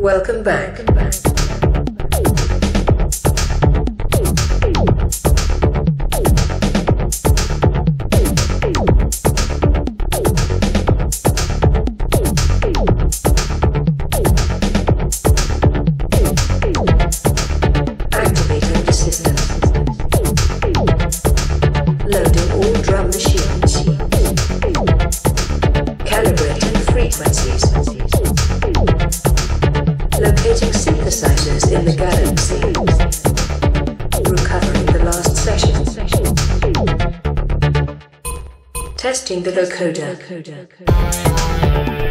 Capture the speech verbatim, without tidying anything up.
Welcome back. Activating the system. Loading all drum machines. Calibrating frequencies. Locating synthesizers in the galaxy. Recovering the last session. Testing the locoder.